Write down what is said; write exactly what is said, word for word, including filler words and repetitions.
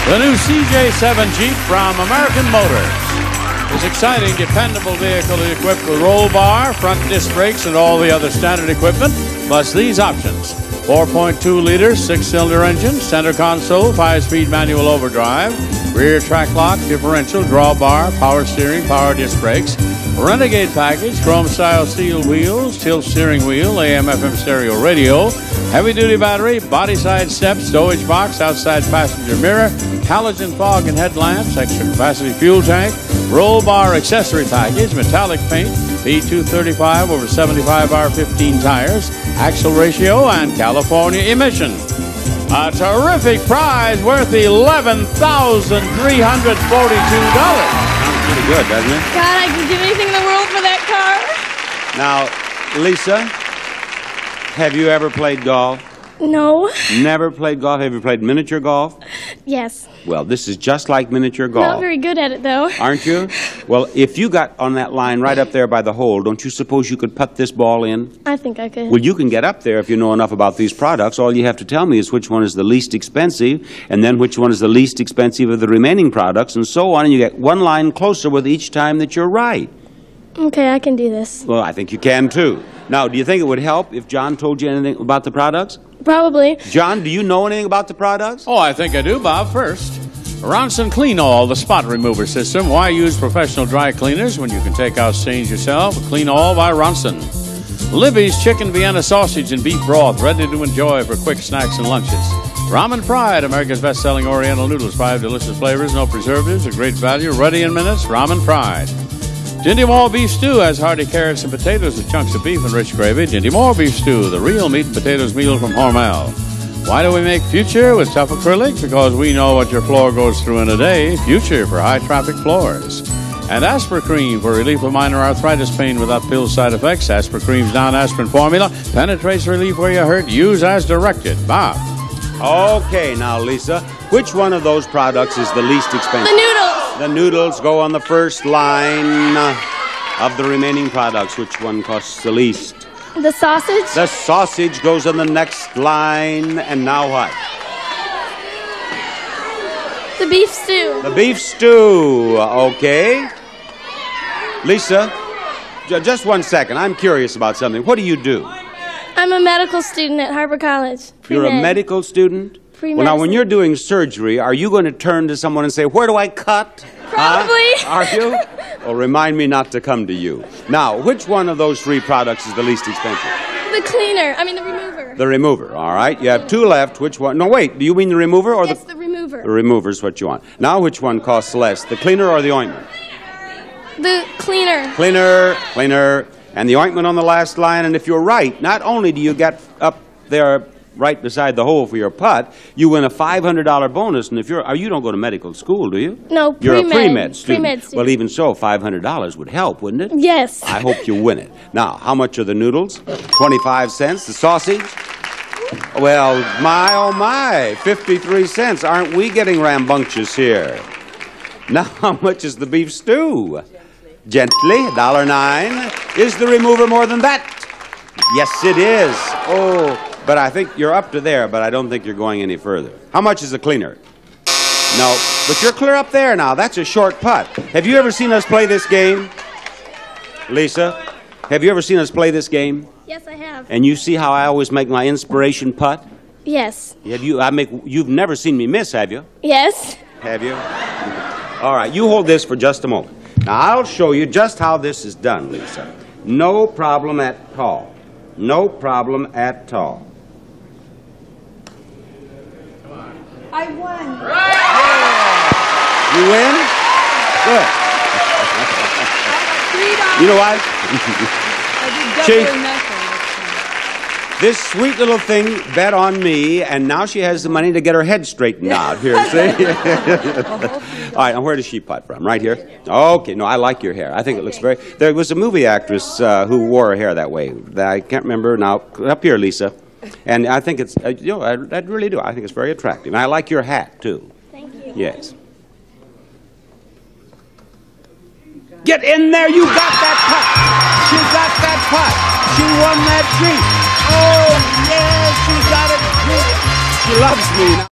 The new C J seven Jeep from American Motors. This exciting, dependable vehicle is equipped with roll bar, front disc brakes, and all the other standard equipment, plus these options. four point two liter, six-cylinder engine, center console, five-speed manual overdrive, rear track lock, differential, drawbar, power steering, power disc brakes, Renegade package, chrome-style steel wheels, tilt steering wheel, A M F M stereo radio, heavy-duty battery, body side steps, stowage box, outside passenger mirror, halogen fog and headlamps, extra capacity fuel tank, roll bar accessory package, metallic paint, P two thirty-five over seventy-five R fifteen tires, axle ratio, and California emission. A terrific prize worth eleven thousand three hundred forty-two dollars. Sounds pretty good, doesn't it? God, I can give anything in the world for that car. Now, Lisa, have you ever played golf? No. Never played golf? Have you played miniature golf? Yes. Well, this is just like miniature golf. Not very good at it, though. Aren't you? Well, if you got on that line right up there by the hole, don't you suppose you could putt this ball in? I think I could. Well, you can get up there if you know enough about these products. All you have to tell me is which one is the least expensive, and then which one is the least expensive of the remaining products, and so on, and you get one line closer with each time that you're right. Okay, I can do this. Well, I think you can, too. Now, do you think it would help if John told you anything about the products? Probably. John, do you know anything about the products? Oh, I think I do, Bob. First, Ronson Clean All, the spot remover system. Why use professional dry cleaners when you can take out stains yourself? Clean All by Ronson. Libby's Chicken Vienna Sausage and Beef Broth, ready to enjoy for quick snacks and lunches. Ramen Pride, America's best-selling Oriental noodles. Five delicious flavors, no preservatives, a great value, ready in minutes. Ramen Pride. Dinty Moore Beef Stew has hearty carrots and potatoes with chunks of beef and rich gravy. Dinty Moore Beef Stew, the real meat and potatoes meal from Hormel. Why do we make Future with tough acrylic? Because we know what your floor goes through in a day. Future for high-traffic floors. And Aspirin Cream for relief of minor arthritis pain without pill side effects. Aspirin Cream's non-aspirin formula penetrates relief where you hurt. Use as directed. Bob. Okay, now, Lisa, which one of those products is the least expensive? The noodles. The noodles go on the first line of the remaining products. Which one costs the least? The sausage. The sausage goes on the next line. And now what? The beef stew. The beef stew. Okay. Lisa, j- just one second. I'm curious about something. What do you do? I'm a medical student at Harvard College. You're a Pre-med. medical student? Pre-medicine. Well, now, when you're doing surgery, are you going to turn to someone and say, where do I cut? Probably. Huh? Are you? Well, remind me not to come to you. Now, which one of those three products is the least expensive? The cleaner. I mean, the remover. The remover, all right. You have two left. Which one? No, wait. Do you mean the remover or yes, the... the remover. The remover is what you want. Now, which one costs less, the cleaner or the ointment? The cleaner. Cleaner, cleaner, and the ointment on the last line. And if you're right, not only do you get up there right beside the hole for your putt, you win a five hundred dollar bonus. And if you're, you don't go to medical school, do you? No, You're pre-med. a pre-med student. Pre-med student. Well, even so, five hundred dollars would help, wouldn't it? Yes. I hope you win it. Now, how much are the noodles? twenty-five cents. The sausage? Well, my, oh my, fifty-three cents. Aren't we getting rambunctious here? Now, how much is the beef stew? Gently, one dollar nine. Is the remover more than that? Yes, it is. Oh, but I think you're up to there, but I don't think you're going any further. How much is the cleaner? No, but you're clear up there now. That's a short putt. Have you ever seen us play this game? Lisa, have you ever seen us play this game? Yes, I have. And you see how I always make my inspiration putt? Yes. Have you, I make, you've never seen me miss, have you? Yes. Have you? All right, you hold this for just a moment. Now, I'll show you just how this is done, Lisa. No problem at all. No problem at all. I won. You win? Good. You know what? I did She- double or nothing. This sweet little thing bet on me, and now she has the money to get her head straightened out. Here, see? All right, and where does she putt from? Right here? Okay, no, I like your hair. I think it looks very... There was a movie actress uh, who wore her hair that way. I can't remember now. Up here, Lisa. And I think it's... Uh, you know, I, I really do. I think it's very attractive. And I like your hat, too. Thank you. Yes. Get in there! You got that putt! She got that putt! She won that Jeep! Oh, yes, she got it! She loves me now.